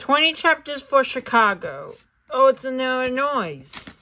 20 chapters for Chicago. Oh, it's in Illinois.